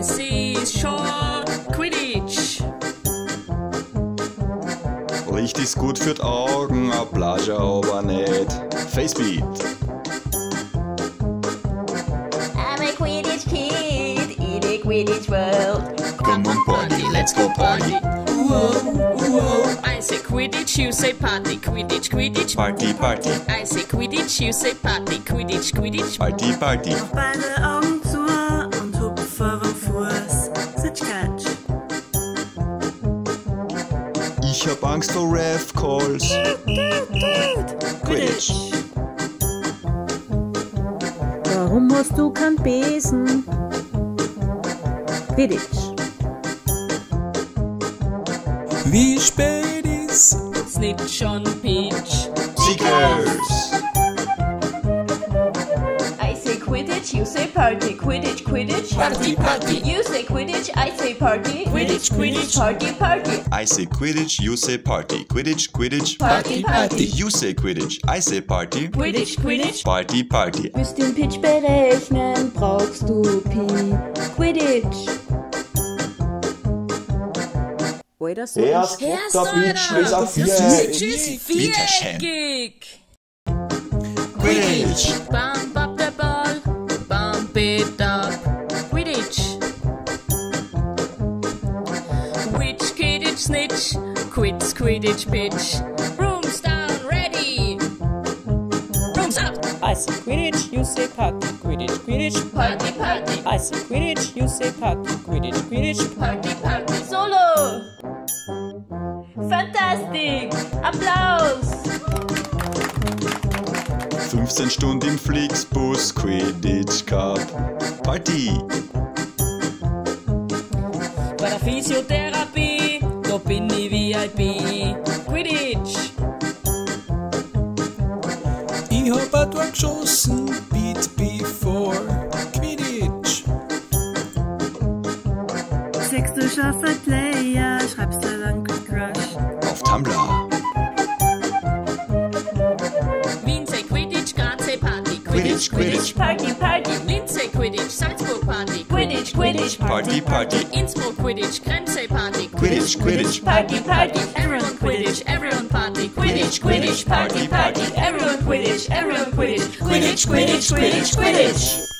Seashore Quidditch. Licht ist gut für die Augen, a Plage aber nicht. Facebeat. I'm a Quidditch kid in a Quidditch world. Come on party, let's go party. Whoa. I say Quidditch, you say party. Quidditch, Quidditch. Party, party. I say Quidditch, you say party. Quidditch, Quidditch. Party, party. Beide Augen zu und hupf vor dem Fuß. Sitschkatsch. Ich hab Angst vor Ref Calls. Quidditch. Warum hast du keinen Besen? Quidditch. Wie spät ist? Snitch on Peach. Seekers. I say Quidditch, you say party. Quidditch, Quidditch. Party, party. You say Quidditch, I say party. Quidditch, Quidditch. Party, party. I say Quidditch, you say party. Quidditch, Quidditch. Party, party. You say Quidditch, I say party. Quidditch, Quidditch. Party, party. Willst den Pitch berechnen, brauchst du Pi. Quidditch. Oder so. Erst der Pitch bis auf Tschüss, Bitteschön. Viereckig. Quidditch. Bump up the ball, bump it up. Quidditch. Which Quidditch snitch? Quits Quidditch pitch. Brooms down, ready. Brooms up. I say Quidditch, you say party. Quidditch, Quidditch. Party, party. I say Quidditch, you say party. Quidditch, Quidditch. Party, party. Solo. Fantastic. Applaus. 15 Stunden im Flixbus, Quidditch Cup. Party. Bei der Physiotherapie, da bin ich VIP. Quidditch. Ich hab ein Tor geschossen, beat before. Quidditch. Sechst du scharfe Player, schreibst du dann gut Crush. Auf Tumblr. Wien say Quidditch, Graz say Party. Quidditch, Quidditch. Party, party. Linz say Quidditch, Salzburg Party. Quidditch, Quidditch. Party, party. Innsbruck Quidditch, Krems say Party. Quidditch, Quidditch. Party, party. Everyone Quidditch, everyone Party. Quidditch, Quidditch. Party, party. Everyone Quidditch, everyone Quidditch. Quidditch, Quidditch, Quidditch, Quidditch.